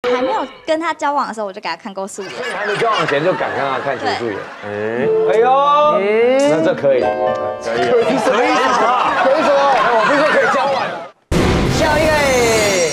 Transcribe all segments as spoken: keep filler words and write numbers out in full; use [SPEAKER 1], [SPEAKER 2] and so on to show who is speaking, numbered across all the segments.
[SPEAKER 1] 还没有跟他交往的时候，我就给他看过素颜。
[SPEAKER 2] 还没交往前就敢看他看全素颜。哎，哎呦，那这可以，可以，可以什么？可以什么？我不是说可以交往。下一位。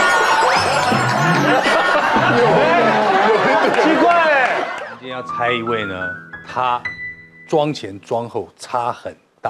[SPEAKER 2] 奇怪，
[SPEAKER 3] 今天要猜一位呢，他妆前妆后差很大。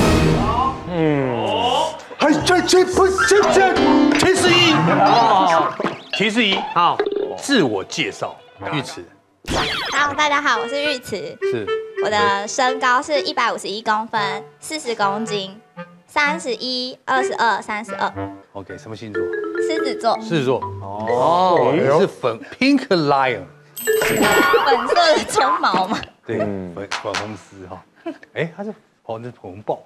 [SPEAKER 3] 嗯，还这这不这这提示一啊，提示一好，自我介绍，玉慈。
[SPEAKER 1] 好，大家好，我是玉慈。
[SPEAKER 3] 是。
[SPEAKER 1] 我的身高是一百五十一公分，四十公斤，三十一、二十二、三十二。
[SPEAKER 3] OK， 什么星座？
[SPEAKER 1] 狮子座。
[SPEAKER 3] 狮子座。哦，你是粉 Pink Lion。
[SPEAKER 1] 粉色的鬃毛嘛。
[SPEAKER 3] 对，粉粉红丝哈。哎，他是哦，那是红豹。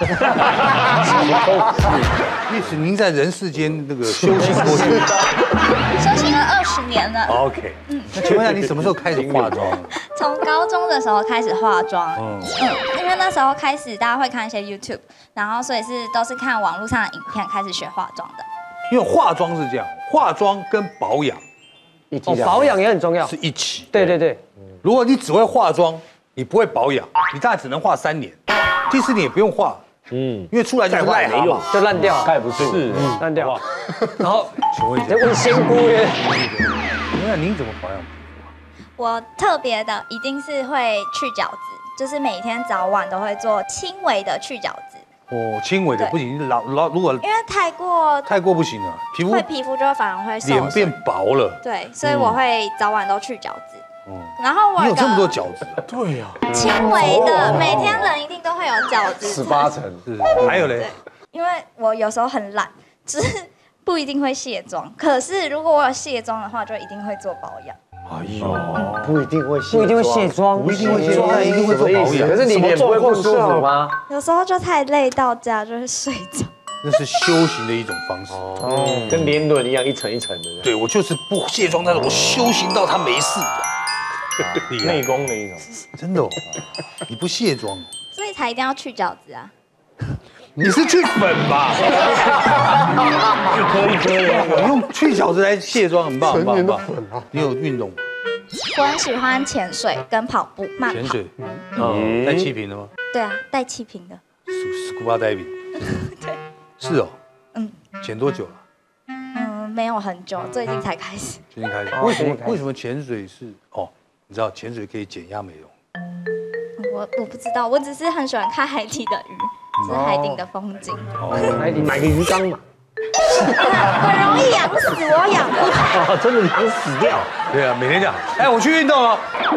[SPEAKER 3] 玉慈，您在人世间那个修行多久？
[SPEAKER 1] 修行了二十年了。
[SPEAKER 3] OK， 嗯，那请问一下，你什么时候开始化妆？
[SPEAKER 1] 从高中的时候开始化妆，嗯，因为那时候开始大家会看一些 YouTube， 然后所以是都是看网络上的影片开始学化妆的。
[SPEAKER 3] 因为化妆是这样，化妆跟保养，
[SPEAKER 2] 哦，保养也很重要，
[SPEAKER 3] 是一起。
[SPEAKER 2] 对对对，
[SPEAKER 3] 如果你只会化妆，你不会保养，你大概只能化三年，第四年也不用化，嗯，因为出来就是癞蛤蟆，
[SPEAKER 2] 就烂掉，盖不住，
[SPEAKER 3] 是
[SPEAKER 2] 烂掉。然后，
[SPEAKER 3] 请问一下，
[SPEAKER 2] 问仙姑耶，
[SPEAKER 3] 那您怎么保养皮肤？
[SPEAKER 1] 我特别的一定是会去角质，就是每天早晚都会做轻微的去角质。
[SPEAKER 3] 哦，轻微的不行，老老如果
[SPEAKER 1] 因为太过
[SPEAKER 3] 太过不行了，皮肤
[SPEAKER 1] 会皮肤就会反而会
[SPEAKER 3] 脸变薄了。
[SPEAKER 1] 对，所以我会早晚都去角质。嗯，然后我
[SPEAKER 3] 你有这么多角质？
[SPEAKER 2] 对呀，
[SPEAKER 1] 轻微的，每天人一定都会有角质，
[SPEAKER 2] 十八层
[SPEAKER 3] 是。还有嘞，
[SPEAKER 1] 因为我有时候很懒，就是不一定会卸妆。可是如果我有卸妆的话，就一定会做保养。
[SPEAKER 2] 哎呦，不一定会卸，不一定会卸妆，
[SPEAKER 3] 不一定会卸妆，一定会做保养。
[SPEAKER 2] 可是你脸不会不舒服吗？
[SPEAKER 1] 有时候就太累到家就会睡着。
[SPEAKER 3] 那是修行的一种方式，
[SPEAKER 2] 哦，跟年轮一样，一层一层的。
[SPEAKER 3] 对，我就是不卸妆，但是我修行到他没事一样，
[SPEAKER 2] 内功的一种。
[SPEAKER 3] 真的哦，你不卸妆，
[SPEAKER 1] 所以才一定要去角质啊。
[SPEAKER 3] 你是去粉吧？一颗一颗的，用去角质来卸妆，很棒，很棒，很棒。你有运动吗？
[SPEAKER 1] 我很喜欢潜水跟跑步，慢跑。
[SPEAKER 3] 潜水，嗯，带气瓶的吗？
[SPEAKER 1] 对啊，带气瓶的。
[SPEAKER 3] Scuba diving。
[SPEAKER 1] 对。
[SPEAKER 3] 是哦。嗯。潜多久了？
[SPEAKER 1] 嗯，没有很久，最近才开始。
[SPEAKER 3] 最近开始。为什么？为什么潜水是？哦，你知道潜水可以减压美容？
[SPEAKER 1] 我我不知道，我只是很喜欢看海底的鱼。是海底的风景。
[SPEAKER 2] 哦，海底买个鱼缸嘛。
[SPEAKER 1] 很容易养死，我养不
[SPEAKER 2] 好。真的养死掉。
[SPEAKER 3] 对啊，每天讲，哎，我去运动了，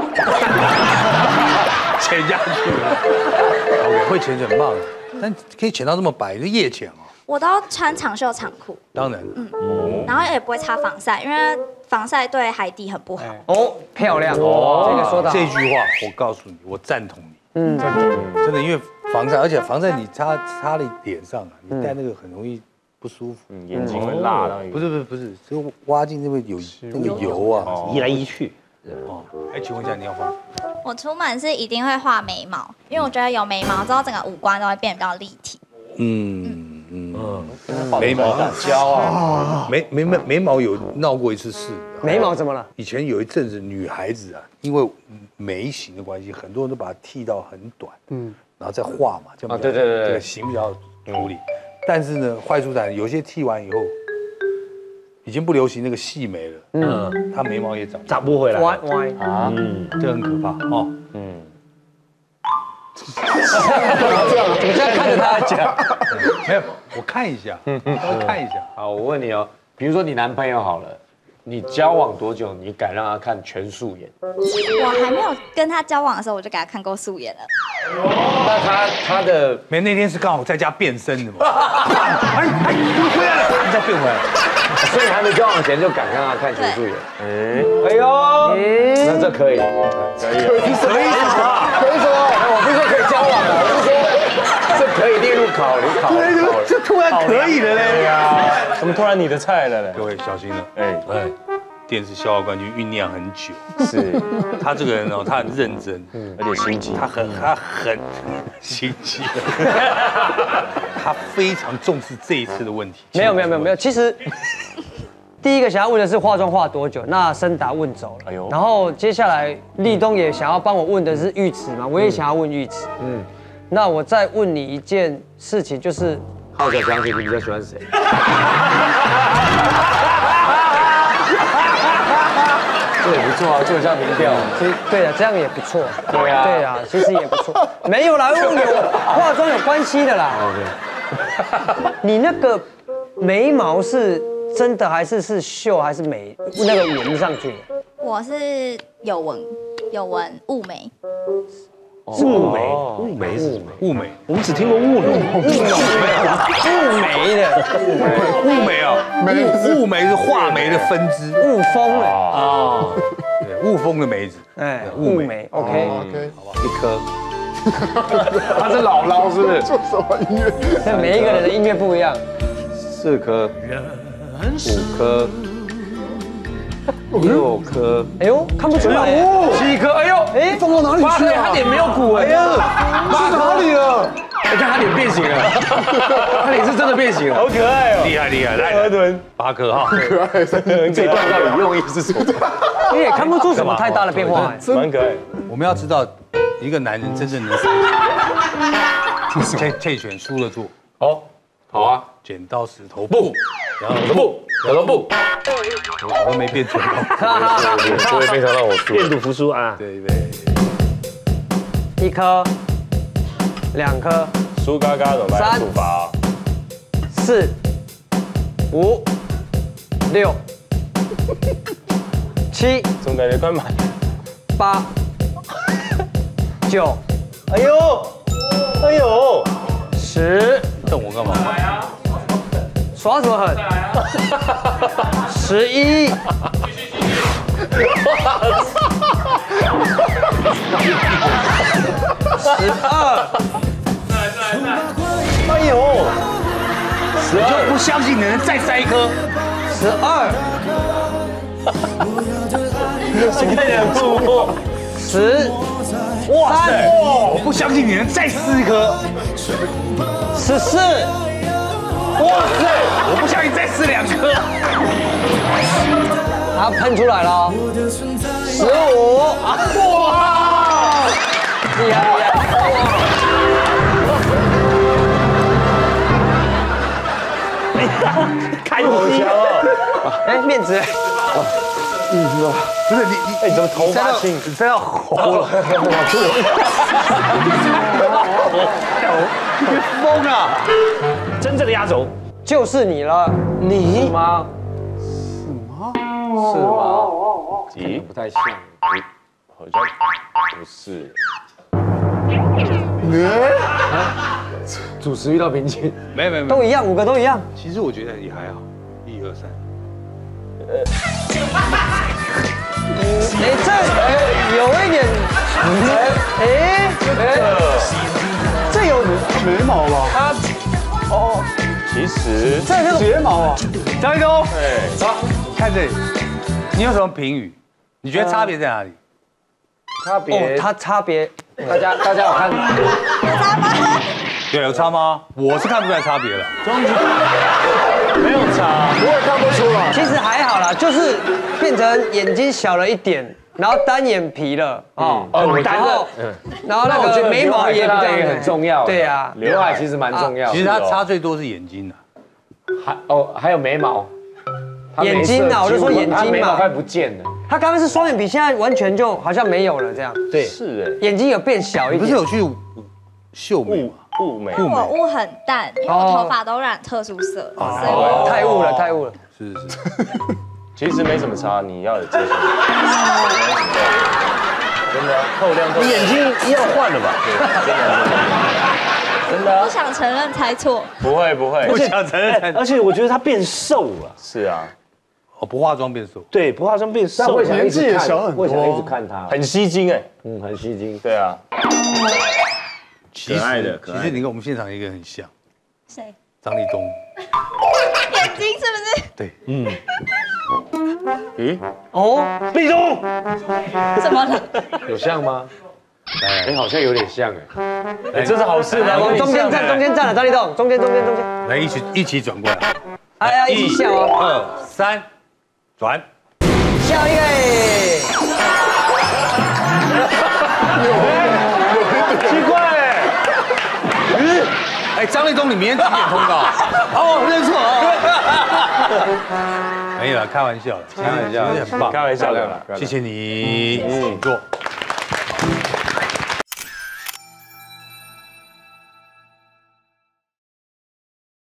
[SPEAKER 3] 潜下去了。OK， 会潜水很棒，但可以潜到这么白，是夜潜哦。
[SPEAKER 1] 我都穿长袖长裤。
[SPEAKER 3] 当然。
[SPEAKER 1] 嗯。然后也不会擦防晒，因为防晒对海底很不好。
[SPEAKER 2] 哦，漂亮哦，这个说到
[SPEAKER 3] 这句话，我告诉你，我赞同你。嗯，真的，真的，因为防晒，而且防晒你擦擦在脸上啊，你戴那个很容易不舒服，
[SPEAKER 2] 眼睛会辣到。
[SPEAKER 3] 不是不是不是，就挖进那个有那个油啊，
[SPEAKER 2] 移来移去。
[SPEAKER 3] 哦，哎，请问一下你要画？
[SPEAKER 1] 我出门是一定会画眉毛，因为我觉得有眉毛之后，整个五官都会变得比较立体。嗯
[SPEAKER 3] 嗯嗯，眉毛骄傲，眉眉眉眉毛有闹过一次事。
[SPEAKER 2] 眉毛怎么了？
[SPEAKER 3] 以前有一阵子女孩子啊，因为眉形的关系，很多人都把它剃到很短，嗯，然后再画嘛，这样
[SPEAKER 2] 对对对，
[SPEAKER 3] 这个形比较处理。但是呢，坏处在有些剃完以后，已经不流行那个细眉了，嗯，它眉毛也长
[SPEAKER 2] 长不回来，
[SPEAKER 3] 歪歪啊，嗯，这很可怕哦，嗯。
[SPEAKER 2] 这样，你这样看着他讲，
[SPEAKER 3] 没有，我看一下，我看一下。
[SPEAKER 4] 好，我问你哦，比如说你男朋友好了。你交往多久？你敢让他看全素颜？
[SPEAKER 1] 我还没有跟他交往的时候，我就给他看过素颜了。
[SPEAKER 4] 那他他的
[SPEAKER 3] 没那天是刚好在家变身的嘛？哎哎，回来了，你再变回来了。
[SPEAKER 2] 所以还没交往前就敢让他看全素颜。
[SPEAKER 4] 哎，哎呦，那这可以，
[SPEAKER 2] 可以，
[SPEAKER 4] 可以什么？可以什么？我不是说可以交往的，我是说这可以列入考虑考虑。
[SPEAKER 3] 这突然可以了嘞！
[SPEAKER 4] 对呀，怎么突然你的菜了嘞？
[SPEAKER 3] 各位小心了，哎哎，电视笑傲冠军酝酿很久。
[SPEAKER 4] 是，
[SPEAKER 3] 他这个人哦，他很认真，
[SPEAKER 4] 而且心机，
[SPEAKER 3] 他很他很心机，他非常重视这一次的问题。
[SPEAKER 2] 没有没有没有没有，其实
[SPEAKER 5] 第一个想要问的是化妆化多久？那森达问走了。哎呦。然后接下来立东也想要帮我问的是玉池嘛，我也想要问玉池。嗯。那我再问你一件事情，就是
[SPEAKER 2] 号角响起，你比较喜欢谁？这也不错啊，做一下民调。
[SPEAKER 5] 其实对啊，这样也不错。
[SPEAKER 2] 对啊。
[SPEAKER 5] 对啊，其实也不错。没有啦，因为有化妆有关系的啦。OK。你那个眉毛是真的还是是绣还是眉那个纹上去的？
[SPEAKER 1] 我是有纹，有纹雾眉。
[SPEAKER 3] 是雾眉，雾眉是什么？雾眉，我们只听过雾眉，雾眉，
[SPEAKER 5] 雾眉的，
[SPEAKER 3] 雾眉啊，雾眉是画眉的分支，
[SPEAKER 5] 雾峰的
[SPEAKER 3] 啊，对，雾峰的梅子，
[SPEAKER 5] 哎，雾眉 ，OK
[SPEAKER 3] OK， 好吧，一颗，
[SPEAKER 2] 他是姥姥是不是？
[SPEAKER 4] 做什么音乐？
[SPEAKER 5] 每一个人的音乐不一样，
[SPEAKER 2] 四颗，五颗。六颗，
[SPEAKER 5] 哎呦，看不出来，
[SPEAKER 2] 七颗，哎呦，
[SPEAKER 4] 哎，放到哪里去了？
[SPEAKER 2] 他脸没有鼓哎，
[SPEAKER 4] 是哪里了？
[SPEAKER 2] 你看他脸变形了，他脸是真的变形了，好可爱哦，
[SPEAKER 3] 厉害厉害，来河豚八颗哈，
[SPEAKER 4] 可爱，
[SPEAKER 2] 这段到底用意是什么？
[SPEAKER 5] 因为也看不出什么太大的变化，
[SPEAKER 2] 蛮可爱。
[SPEAKER 3] 我们要知道一个男人真正能可以选输了做，
[SPEAKER 2] 哦，好啊，
[SPEAKER 3] 剪刀石头布，
[SPEAKER 2] 然后石头布，石头布。
[SPEAKER 3] 我都没变成功，
[SPEAKER 2] 所以没想到我输，
[SPEAKER 6] 愿赌服输啊！
[SPEAKER 3] 对对，
[SPEAKER 5] 一颗，两颗，
[SPEAKER 6] 输嘎嘎怎么办？处罚。
[SPEAKER 5] 四，五，六，七，
[SPEAKER 6] 总感觉快满。
[SPEAKER 5] 八，九，
[SPEAKER 6] 哎呦，哎呦，
[SPEAKER 5] 十，
[SPEAKER 3] 瞪我干嘛？
[SPEAKER 5] 耍什么狠？十一，十二，
[SPEAKER 6] 哎呦，
[SPEAKER 3] 十二，就不相信你能再塞一颗。
[SPEAKER 5] 十二，
[SPEAKER 6] 看起来不错。
[SPEAKER 5] 十，
[SPEAKER 3] 哇塞，我不相信你能再撕一颗。
[SPEAKER 5] 十四。
[SPEAKER 3] 哇塞！我不相信再撕两颗，
[SPEAKER 5] 它喷出来了，十五，哇，厉害厉
[SPEAKER 6] 害！看戏哦！
[SPEAKER 5] 哎，面子，
[SPEAKER 3] 嗯，不是你你
[SPEAKER 6] 哎，怎么头发青？
[SPEAKER 3] 你塞到喉了，你疯啊！
[SPEAKER 6] 真正的压轴
[SPEAKER 5] 就是你了，
[SPEAKER 2] 你吗？
[SPEAKER 4] 是吗？
[SPEAKER 2] 是吗？
[SPEAKER 6] 咦，
[SPEAKER 2] 不太像，
[SPEAKER 6] 好像不是。
[SPEAKER 2] 主持遇到瓶颈，
[SPEAKER 3] 没有没有没有，
[SPEAKER 5] 都一样，五个都一样。
[SPEAKER 3] 其实我觉得也还好，一二三。
[SPEAKER 5] 哎，这有一点，哎哎，这有
[SPEAKER 4] 眉毛吧？
[SPEAKER 5] 它哦，
[SPEAKER 6] 其实
[SPEAKER 5] 这那个
[SPEAKER 4] 睫毛啊，
[SPEAKER 3] 张一东，
[SPEAKER 6] 对，
[SPEAKER 3] 走，看这里，你有什么评语？你觉得差别在哪里？
[SPEAKER 2] 差别，
[SPEAKER 5] 它差别，
[SPEAKER 2] 大家大家有看？
[SPEAKER 1] 有差吗？
[SPEAKER 3] 对，有差吗？我是看不出来差别了。
[SPEAKER 6] 没有差，
[SPEAKER 4] 我也看不出来。
[SPEAKER 5] 其实还好啦，就是变成眼睛小了一点，然后单眼皮了哦，然后然后那个眉毛也比较
[SPEAKER 2] 很重要，
[SPEAKER 5] 对啊，
[SPEAKER 2] 刘海其实蛮重要。
[SPEAKER 3] 其实它差最多是眼睛的，
[SPEAKER 2] 还哦还有眉毛，
[SPEAKER 5] 眼睛啊，我就说眼睛嘛，
[SPEAKER 2] 眉毛快不见了。
[SPEAKER 5] 他刚刚是双眼皮，现在完全就好像没有了这样，
[SPEAKER 2] 对，
[SPEAKER 6] 是
[SPEAKER 5] 眼睛有变小一点。
[SPEAKER 3] 不是有去秀眉吗？
[SPEAKER 6] 雾眉，
[SPEAKER 1] 我雾很淡，因为我头发都染特殊色，所以我
[SPEAKER 5] 太雾了，太雾了。
[SPEAKER 3] 是是，
[SPEAKER 6] 其实没什么差，你要有接受。真的，透亮透。你眼睛要换了吧？真的，
[SPEAKER 1] 不想承认猜错。
[SPEAKER 6] 不会不会，
[SPEAKER 3] 不想承认。
[SPEAKER 6] 而且我觉得他变瘦了。是啊，
[SPEAKER 3] 哦，不化妆变瘦。
[SPEAKER 6] 对，不化妆变瘦，
[SPEAKER 2] 会想一直
[SPEAKER 4] 年纪也小很多
[SPEAKER 2] 会想一直看他，
[SPEAKER 6] 很吸睛哎。
[SPEAKER 2] 嗯，很吸睛。
[SPEAKER 6] 对啊。
[SPEAKER 3] 可爱的，其实你跟我们现场一个很像，
[SPEAKER 1] 谁？
[SPEAKER 3] 张立东。
[SPEAKER 1] 眼睛是不是？
[SPEAKER 3] 对，
[SPEAKER 6] 嗯。咦？
[SPEAKER 5] 哦，
[SPEAKER 6] 立东，
[SPEAKER 1] 怎么了？
[SPEAKER 2] 有像吗？哎，好像有点像哎。
[SPEAKER 6] 哎，这是好事吗？
[SPEAKER 5] 往中间站，中间站了，张立栋，中间中间中间。
[SPEAKER 3] 来一起一起转过来。
[SPEAKER 5] 哎呀，一起笑啊！
[SPEAKER 3] 二三， 转。
[SPEAKER 5] 下一个。
[SPEAKER 3] 奇怪哎。嗯。哎，张立东，你明天几点通告？哦，认错啊。没有，开玩笑的，开玩笑，很棒，
[SPEAKER 6] 开玩笑的啦。
[SPEAKER 3] 谢谢你，请坐。